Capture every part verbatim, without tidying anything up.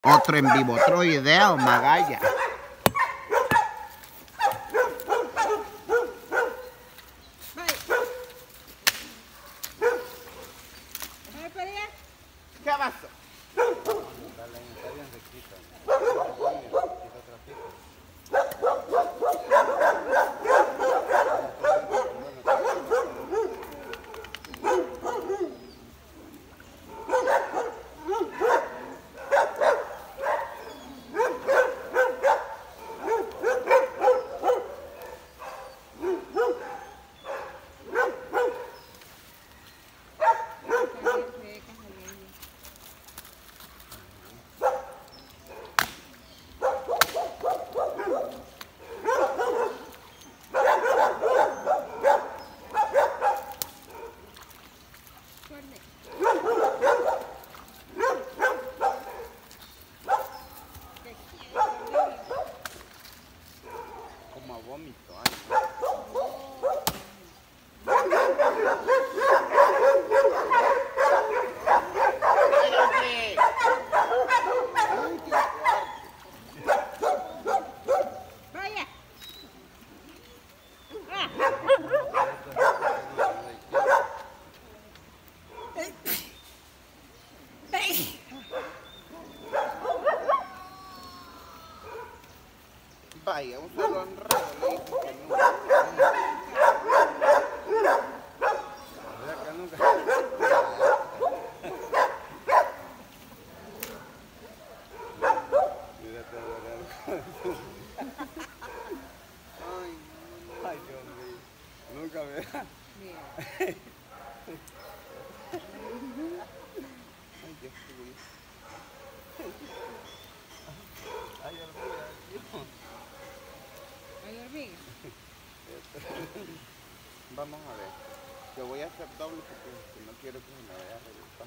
Otro en vivo, otro video, Magalla. ¿Qué pasó? Como a vómito, ay. Vaya. Vaya, un solo enredo le dijo que no. ¿Verdad que nunca? Mírate, ¿verdad? Ay, ay, Dios mío. Nunca me... Ay, Dios mío. Ay, hormiga, Dios. ¿Hay hormiga? Vamos a ver. Yo voy a hacer doble porque no quiero que se me vaya a reventar.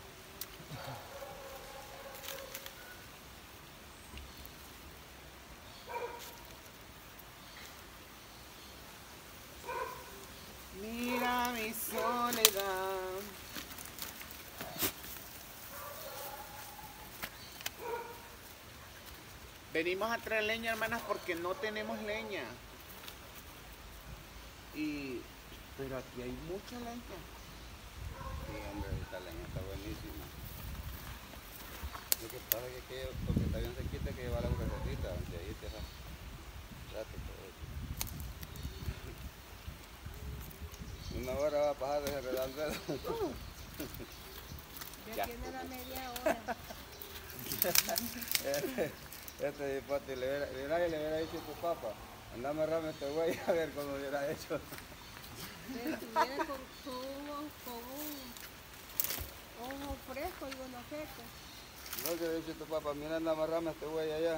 Mira mi soledad. Venimos a traer leña, hermanas, porque no tenemos leña. Y... pero aquí hay mucha leña. Sí, hombre, esta leña está buenísima. Lo que pasa es que porque está bien sequita hay que llevar la burguesita, de ahí te rato todo eso. Una hora va a pasar de redondeo. Ya tiene la media hora. Este hipote le hubiera, le hubiera, le hubiera dicho a tu papá, anda a amarrarme este güey a ver cómo hubiera hecho. Si estuviera con, con, uno, con un ojo fresco y uno seco. No, que le dicho a tu papá, mira, anda a amarrarme este güey allá.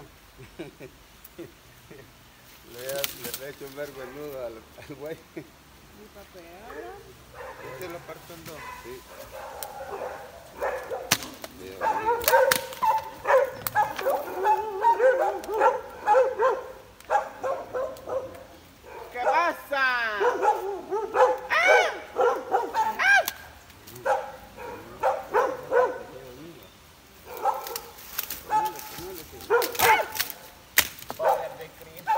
Le he hecho un verbo el nudo al, al güey. Mi papel. ¿Este lo parto en dos? Sí. Dios mío. ¿Qué pasa? Poder de Cristo.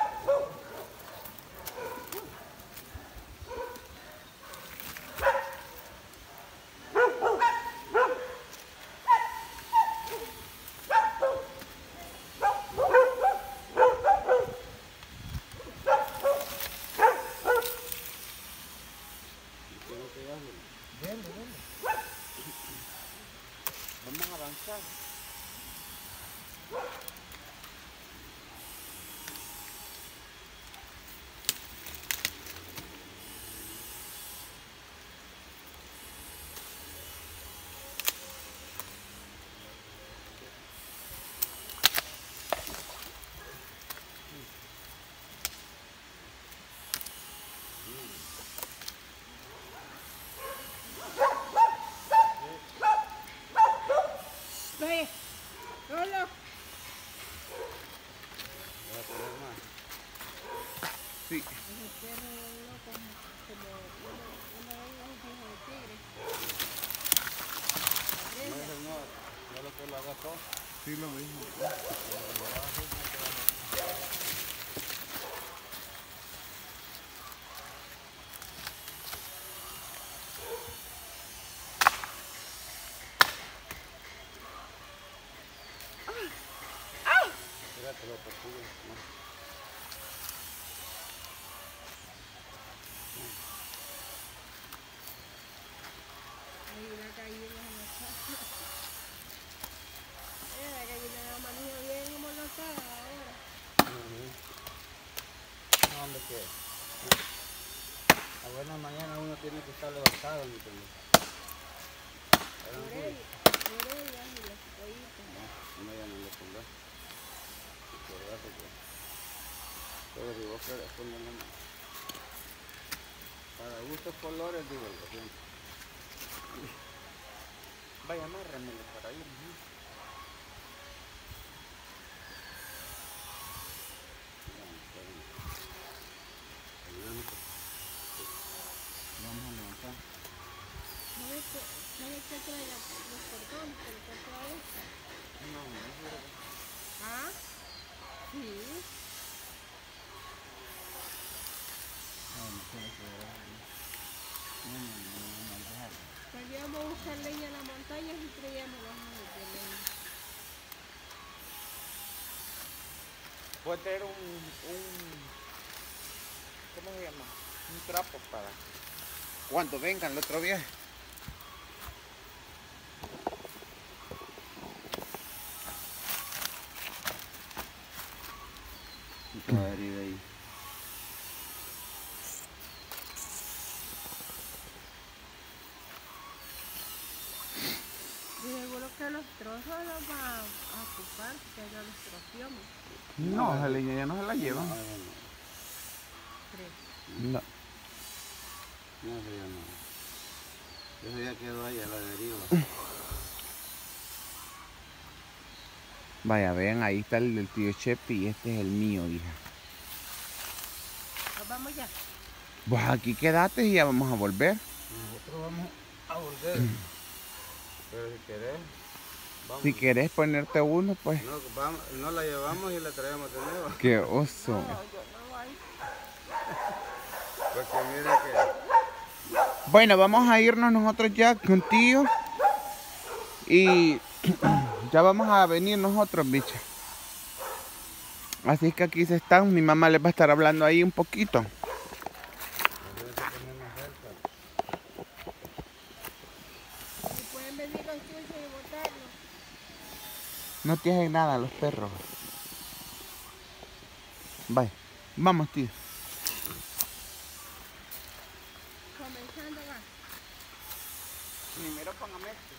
Bien, bien. Vamos a avanzar. Vaya. Solo. Sí. Ese perro loco como una, una vez un hijo de tigre. No, señor, ya lo que lo agarró. Sí lo mismo. Espérate, lo persigue. Hay una gallina en la casa. Eh, la gallina de la manija bien amordatada ahora. No, hombre, que a buena mañana uno tiene que estar levantado, ¿me entiendes? Pero Por no, ella, por ella y los pollitos. no, ya no le pongas. Acordate que pero si vos querés ponerle más. Para gustos colores, digo yo siempre. Vaya, amárramelo para ir. ¿No? Vamos a levantar. ¿Sabes qué, ¿sabes qué trae la- los cordones? ¿Pero qué trae esta? No, no sirve. ¿Ah? Sí. No, no sirve que no, no, no, no, no, déjalo. Salíamos a buscar leña en la montaña y traíamos los árboles de leña. Puede tener un, un, ¿cómo se llama? Un trapo para cuando vengan el otro viaje. Y toda herida ahí. Y seguro que los trozos los va a ocupar, que no los trofiamos. No, esa leña ya no se la llevan. Ah, bueno. Tres. No. No, eso ya no. Eso ya quedó ahí a la deriva. Vaya, vean, ahí está el del tío Chepi y este es el mío, hija. Nos vamos ya. Pues aquí quédate y ya vamos a volver. Nosotros vamos a volver. Pero si querés, vamos. Si querés ponerte uno, pues. No, vamos, no la llevamos y la traemos de nuevo. Qué oso. No, yo no voy. Porque mira que... Bueno, vamos a irnos nosotros ya contigo. Y ya vamos a venir nosotros, bicha. Así es que aquí se están. Mi mamá les va a estar hablando ahí un poquito. Y pueden venir los chuchos y botarlos. No te hacen nada los perros. Vaya, vamos, tío. Comenzando va. Primero póngame este.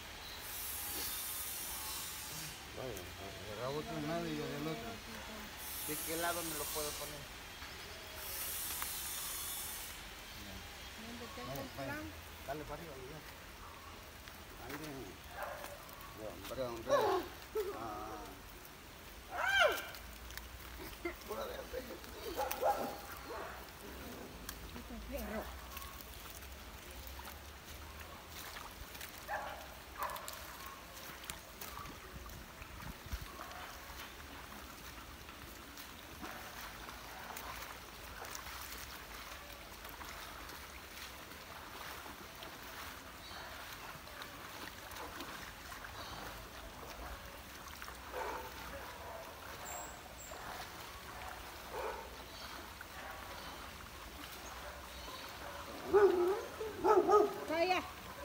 Vaya, agarramos de un lado y yo del otro. ¿De qué lado me lo puedo poner? Donde tengo el plan. Dale para arriba, ya. Hombre, hombre. Ah. Perro. Vaya.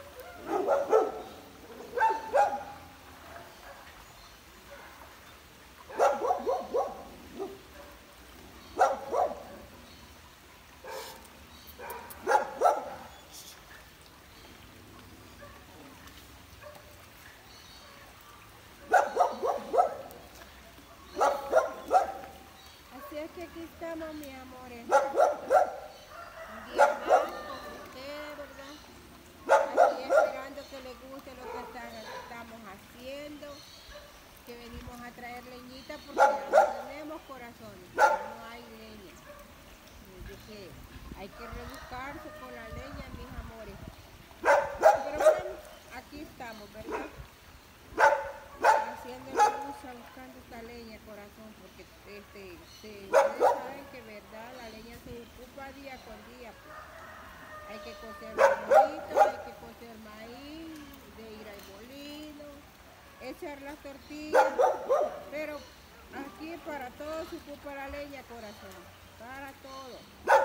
Así es que aquí estamos, mis amores. Un día más con ustedes, ¿verdad? Aquí esperando que les guste lo que está- estamos haciendo. Que venimos a traer leñita porque ya no tenemos corazones. Ya no hay leña. Así que hay que rebuscarse con la leña, mis amores. Pero bueno, aquí estamos, ¿verdad? Así haciendo la lucha buscando esta leña, corazón, porque este, se, ustedes saben que verdad la leña se ocupa día con día, pues. Hay que cocer bonito, hay que cocer maíz, de ir al molino, echar las tortillas, pero aquí para todo se ocupa la leña, corazón, para todo.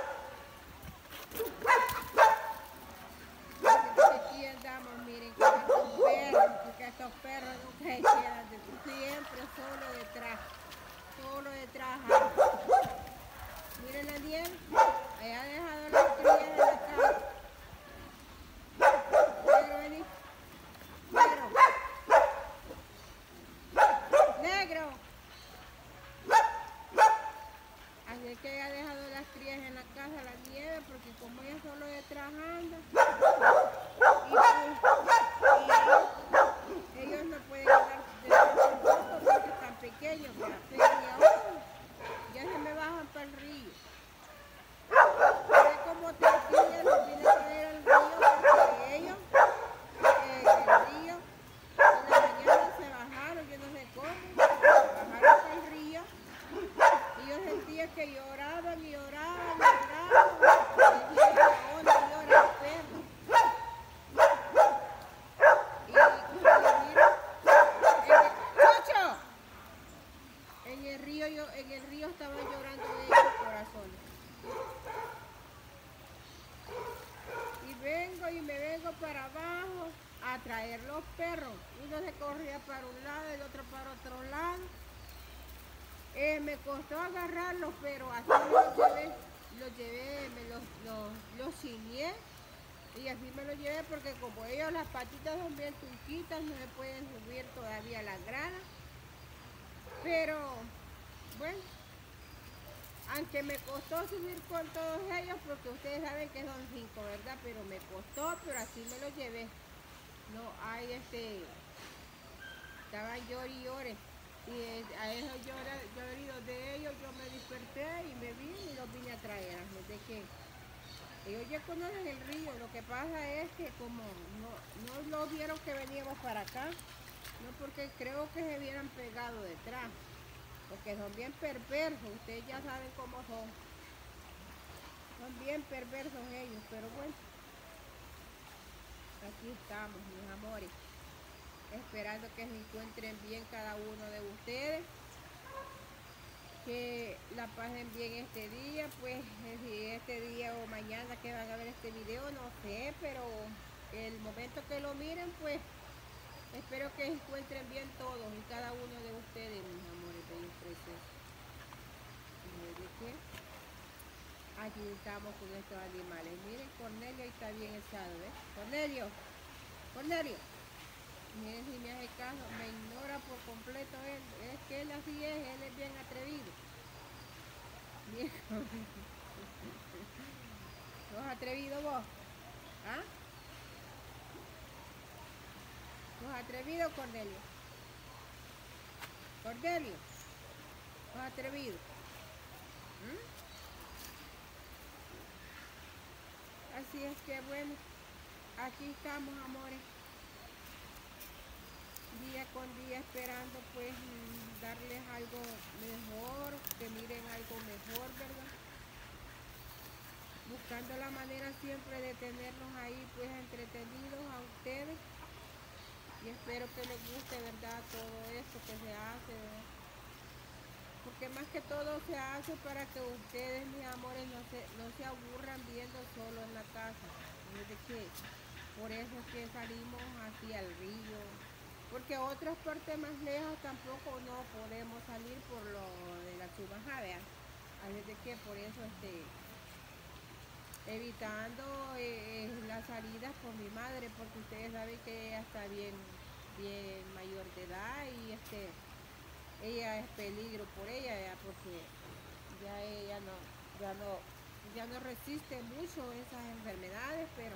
Aquí andamos, miren, con estos perros, porque estos perros nunca se quedan, siempre solo detrás, solo detrás. Miren a Daniel, allá ha dejado las crías en la casa. Negro, vení. Negro. Negro. Así que ella ha dejado las crías en la casa, la nieve, porque como ella solo detrás anda, y pues, y ellos no pueden andar detrás tampoco porque están pequeños, pero ahora ya se me bajan para el río. Pero como tortillas los vine a traer al río porque ellos, eh, el río, en la mañana se bajaron, yo no sé cómo, bajaron para el río. Y yo sentía que lloraban y lloraban y lloraban. Y dije, ¿dónde llora el perro? Y cuando miro, ¡Chucho! En el río, yo, en el río estaban llorando ellos, corazones. Y vengo y me vengo para abajo a traer los perros. Uno se corría para un lado, el otro para otro lado. Eh, me costó agarrarlos, pero así los llevé, los llevé, me los, los, los ciñé y así me los llevé porque como ellos las patitas son bien tunquitas, no se pueden subir todavía las gradas. Pero bueno, aunque me costó subir con todos ellos porque ustedes saben que son cinco, ¿verdad? Pero me costó, pero así me los llevé. No hay este, estaban llori y llore. Y a esos lloridos de ellos yo me desperté y me vine y los vine a traer. De que ellos ya conocen el río, lo que pasa es que como no, no lo vieron que veníamos para acá, no porque creo que se hubieran pegado detrás, porque son bien perversos, ustedes ya saben cómo son. Son bien perversos ellos, pero bueno, aquí estamos, mis amores. Esperando que se encuentren bien cada uno de ustedes, que la pasen bien este día, pues si este día o mañana que van a ver este video, no sé, pero el momento que lo miren, pues espero que se encuentren bien todos y cada uno de ustedes, mis amores bellos preciosos. Aquí estamos con estos animales. Miren, Cornelio ahí está bien echado, ¿ves? Cornelio, Cornelio. Miren si me hace caso, me ignora por completo él, es que él así es, él es bien atrevido. Bien. ¿Sos atrevido vos? ¿Ah? ¿Sos atrevido, Cornelio? Cornelio, ¿sos atrevido? ¿Mm? Así es que bueno, aquí estamos, amores. Día con día esperando pues darles algo mejor, que miren algo mejor, ¿verdad? Buscando la manera siempre de tenerlos ahí pues entretenidos a ustedes. Y espero que les guste, ¿verdad? Todo esto que se hace, ¿verdad? Porque más que todo se hace para que ustedes, mis amores, no se, no se aburran viendo solo en la casa. ¿De qué? Por eso es que salimos hacia el río. Porque a otras partes más lejos tampoco no podemos salir por lo de la chubaja, vean. Así de que por eso este, evitando eh, las salidas por mi madre, porque ustedes saben que ella está bien, bien mayor de edad y este, ella es peligro por ella, ya, porque ya ella no, ya no, ya no resiste mucho esas enfermedades, pero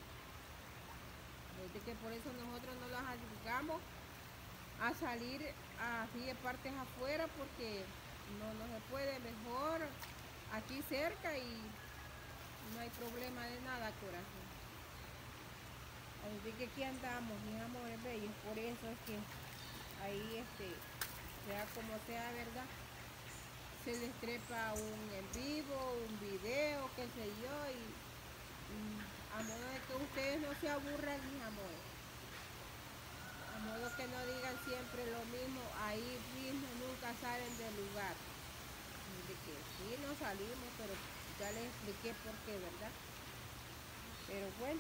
de que por eso nosotros no las arriesgamos a salir así de partes afuera porque no, no se puede, mejor aquí cerca y no hay problema de nada, corazón. Así que aquí andamos, mis amores bellos, por eso es que ahí este, sea como sea, ¿verdad? Se les trepa un en vivo, un video, qué sé yo, y mm, a modo de que ustedes no se aburran, mis amores. A modo que no digan siempre lo mismo, ahí mismo nunca salen del lugar. De que sí, no salimos, pero ya les expliqué por qué, ¿verdad? Pero bueno,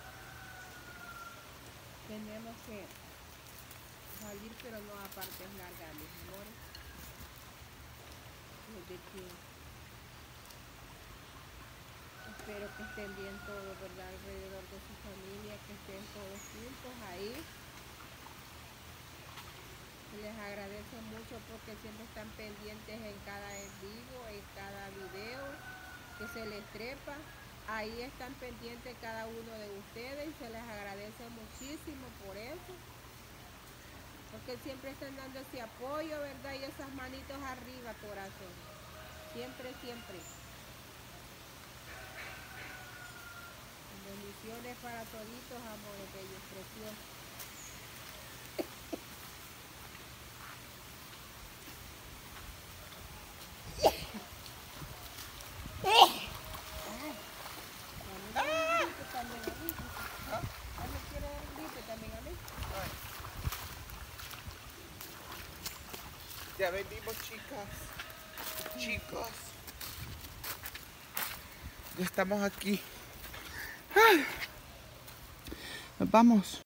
tenemos que salir, pero no a partes largas, mis amores. Desde que espero que estén bien todos, ¿verdad? Alrededor de su familia, que estén todos juntos ahí. Les agradezco mucho porque siempre están pendientes en cada en vivo, en cada video que se les trepa. Ahí están pendientes cada uno de ustedes y se les agradece muchísimo por eso. Porque siempre están dando ese apoyo, ¿verdad? Y esas manitos arriba, corazón. Siempre, siempre. Bendiciones para toditos, amores bellos, preciosos. Ya venimos, chicas, chicos. Ya estamos aquí. Ay. Nos vamos.